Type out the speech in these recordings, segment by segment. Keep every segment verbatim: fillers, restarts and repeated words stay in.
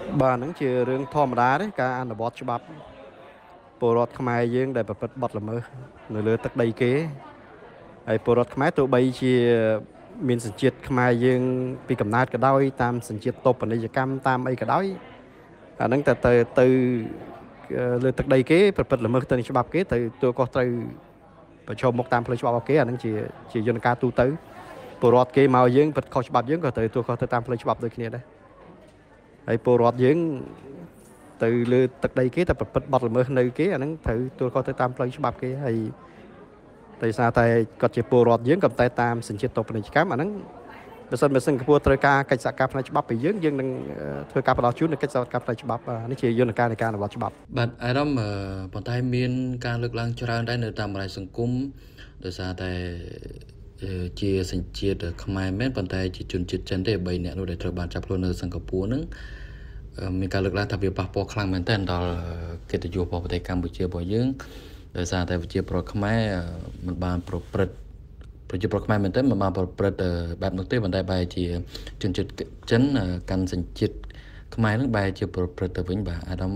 bà nắng chỉ riêng thòm đá đấy cả anh là bọt cho bắp bộ rọt khai dương để bật bật là mơ nửa lửa tắc đầy kế ai bộ rọt khai tụi bay chỉ miền sản xuất khai dương bị cầm nát cái đói tam sản xuất top ở đây cam tam ấy cái đói à nắng từ từ từ lửa tắc đầy kế bật bật là mơ từ cho bắp kế từ tôi có từ và cho một tam plei cho bắp kế anh nắng chỉ chỉ dân ca tu tới bộ rọt kế màu dương bật khó cho bắp dương có từ tôi có từ tam plei cho bắp được kia đấy ai bộ rọt dương từ lừa tật đây kế tập bật bật mơ nơi kế anh thử tôi có thể tam plei cho bắp kế hay tại sao tại có chỉ bộ rọt dương cầm tay tam sinh chết tộc này cá mà nắng bây giờ mình sinh cái bộ trời ca cách sạc cặp này cho bắp bị dương dương đang thôi cặp đó chút nữa cách sạc cặp này cho bắp nó chỉ dương là ca này ca là bắp cho bắp bạn ai đó mà bọn tay miên ca lực lang cho ra đây nơi tạm lại sừng cung tại sao tại chia sinh chia được không ai mấy bọn tay chỉ chun chít chân để bày nè rồi để cho bạn chập luôn ở Singapore nữa mình ca lực lang thập việc bắp bò khang mình tên đó cái tự do bò tại Campuchia bò dương tại sao tại chia pro không ai mình bàn pro pro pro chia pro không ai mình tên mà bàn pro pro bạn nước tây bọn tay bài chỉ chun chít chân căn sinh chít không ai nước bài chia pro pro từ vĩnh bà ai đó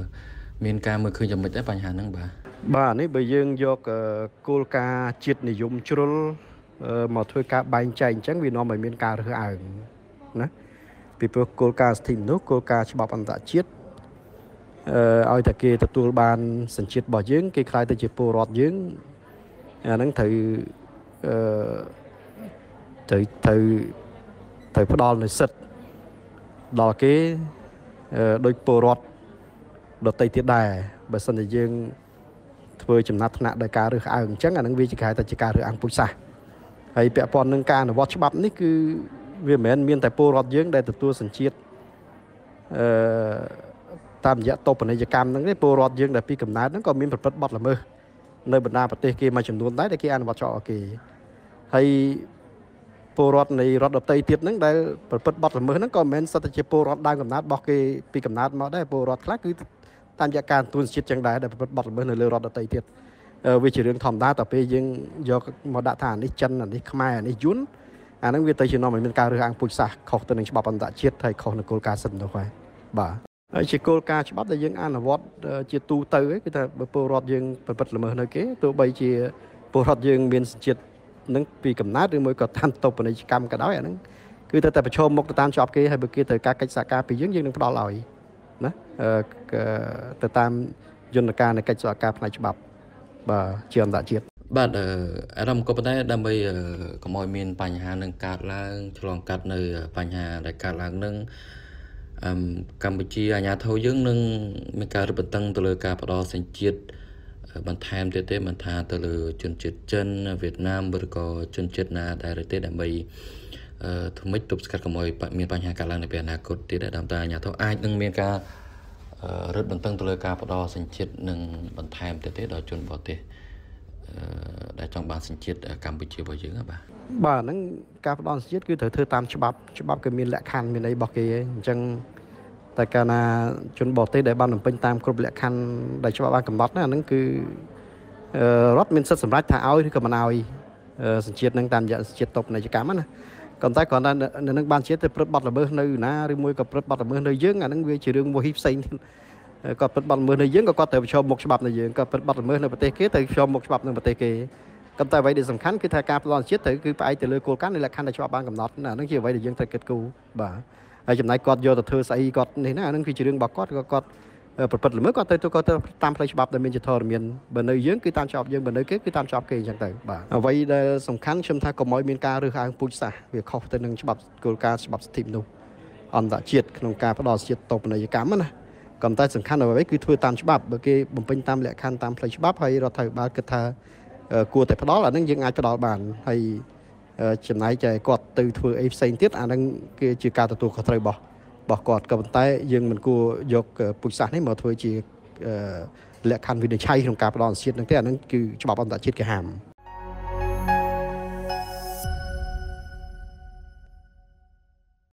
miền ca mới khơi cho mình tớiបញ្ហាហ្នឹងបាទបាទនេះបើយើងយកគោលការណ៍ជាតិនិយមជ្រុលមកធ្វើការបែងចែកអញ្ចឹងវានាំឲ្យមានការរើសអើងណាពីព្រោះគោលការណ៍សិទ្ធិមនុស្សគោលការណ៍ច្បាប់អន្តរជាតិអឺឲ្យតែគេទទួលបានសញ្ជាតិរបស់យើងគេខ្លាយទៅជាពលរដ្ឋយើងអាហ្នឹងត្រូវអឺត្រូវត្រូវត្រូវផ្ដល់នូវសិទ្ធិដល់គេដោយពលរដ្ឋដតីទៀតដែរបើសិនជាយើងធ្វើចំណាត់ថ្នាក់ដោយការរើសអើងអញ្ចឹងអានឹងវាជាគេតែជាការរើសអើងពុជសាសហើយពាក់ព័ន្ធនឹងការអនុវត្តច្បាប់នេះគឺវាមិនមែនមានតែពលរដ្ឋយើងដែលទទួលសញ្ជាតិអឺតាមរយៈតបនីយកម្មហ្នឹងទេពលរដ្ឋយើងដែលពីកំណើតហ្នឹងក៏មានប្រព្រឹត្តបទល្មើសនៅបណ្ដាប្រទេសគេមួយចំនួនដែរដែលគេអនុវត្តចោលគេហើយពលរដ្ឋនៃរដ្ឋដទៃទៀតហ្នឹងដែលប្រព្រឹត្តបទល្មើសហ្នឹងក៏មិនមែនសិតតែជាពលរដ្ឋដើមកំណើតរបស់គេពីកំណើតមកដែរពលរដ្ឋខ្លះគឺតាមរយៈការទូនជាតិចឹងដែរដែលប្រព្រឹត្តបទល្មើសនៅលើរដ្ឋដទៃទៀតវាជារឿងធម្មតាតទៅពេលយើងយកមកដាក់ថាអានេះចិនអានេះខ្មែរអានេះយួនអាហ្នឹងវាទៅជានាំឲ្យមានការរើសអើងពុជសាសខុសទៅនឹងច្បាប់អន្តរជាតិហើយខុសនឹងគោលការណ៍សិទ្ធិមនុស្សហើយបាទហើយជាគោលការណ៍ច្បាប់ដែលយើងអនុវត្តជាទូទៅគឺថាបើពលរដ្ឋយើងប្រព្រឹត្តល្មើសនៅគេទោះបីជាពលរដ្ឋយើងមានជាតិនឹងពីកំណើតឬមួយក៏តាមតបនីយកម្មក៏ដោយអាហ្នឹងគឺទៅតែប្រឈមមុខទៅតាមច្បាប់គេហើយបើគេត្រូវការកិច្ចសហការពីយើងយើងនឹងផ្ដល់ឲ្យណាទៅតាមយន្តការនៃកិច្ចសហការផ្នែកច្បាប់បាទជាអន្តរជាតិបាទអារម្មណ៍ក៏ប៉ុន្តែដើម្បីកុំឲ្យមានបញ្ហានឹងកើតឡើងឆ្លងកាត់នៅបញ្ហាដែលកើតឡើងនឹងកម្ពុជាអាជ្ញាធរយើងនឹងមានការរឹតបន្តឹងទៅលើការផ្ដល់សញ្ជាតិបន្ថែមទៀតទេមិនថាទៅលើជនជាតិចិនវៀតណាមឬក៏ជនជាតិណាដែលទេដើម្បីធ្វើម៉េចទប់ស្កាត់កុំឲ្យមានបញ្ហាកើតឡើងនៅពេលអនាគតទៀតដែលតាមតែអាជ្ញាធរអាចនឹងមានការរឹតបន្តឹងទៅលើការផ្ដល់សញ្ជាតិនឹងបន្ថែមទៀតទេដល់ជនបរទេសដែលចង់បានសញ្ជាតិកម្ពុជារបស់យើងបាទបាទហ្នឹងការផ្ដល់សញ្ជាតិគឺត្រូវធ្វើតាមច្បាប់ច្បាប់គឺមានលក្ខខណ្ឌមានអីរបស់គេអញ្ចឹងតែកាលណាជនបរទេសដែលបានបំពេញតាមគ្រប់លក្ខខណ្ឌដែលច្បាប់បានកំណត់ណាហ្នឹងគឺរដ្ឋមានសិទ្ធិសម្រេចថាឲ្យឬក៏មិនឲ្យសញ្ជាតិហ្នឹងតាមរយៈសញ្ជាតិតបនីយកម្មណាក៏តែគ្រាន់តែនៅនឹងបានជាតិទៅព្រឹត្តបទល្មើសនៅណាឬមួយក៏ព្រឹត្តបទល្មើសនៅយើងអាហ្នឹងវាជារឿងមួយផ្សេងគាត់ព្រឹត្តបទល្មើសនៅយើងក៏គាត់ត្រូវប្រឈមមុខច្បាប់នៅយើងគាត់ព្រឹត្តបទល្មើសនៅប្រទេសគេត្រូវប្រឈមមុខច្បាប់នៅប្រទេសគេក៏តែអ្វីដែលសំខាន់គឺថាការផ្ដល់ជាតិត្រូវគឺផ្អែកទៅលើគោលការណ៍នៃលក្ខខណ្ឌដែលច្បាប់បានកំណត់ណាហ្នឹងជាអ្វីដែលយើងត្រូវគិតគូរបាទហើយចំណែកគាត់យកទៅធ្វើស្អីគាត់នេះណាហ្នឹងគឺជារឿងរបស់គាត់ក៏គាត់ប្រព្រឹត្តល្មើសគាត់ទៅគាត់ទៅតាមផ្លូវច្បាប់ដែលមានជាធរមានបើនៅយើងគឺតាមច្បាប់យើងបើនៅគេគឺតាមច្បាប់គេអញ្ចឹងទៅបាទអ្វីដែលសំខាន់ខ្ញុំថាកុំឲ្យមានការរើសអើងពូជសាសន៍វាខុសទៅនឹងច្បាប់គោលការណ៍ច្បាប់សិទ្ធិមនុស្សអន្តរជាតិក្នុងការផ្ដល់ជាតិតបនីយកម្មណាក៏តែសំខាន់អ្វីគឺធ្វើតាមច្បាប់បើគេបំពេញតាមលក្ខខណ្ឌតាមផ្លូវច្បាប់ហើយរដ្ឋាភិបាលគិតថាគួរតែផ្ដល់អានឹងយើងអាចផ្ដល់បានហើយចំណាយតែគាត់ទៅធ្វើអីផ្សេងទៀតអានឹងគឺជាការទទួលខុសត្រូវរបស់របស់គាត់ក៏ប៉ុន្តែយើងមិនគួរយកពុជសាសន៍នេះមកធ្វើជាលក្ខខណ្ឌវិនិច្ឆ័យក្នុងការផ្ដល់ជាតិនឹងទេអានឹងគឺច្បាប់អន្តរជាតិគេហាម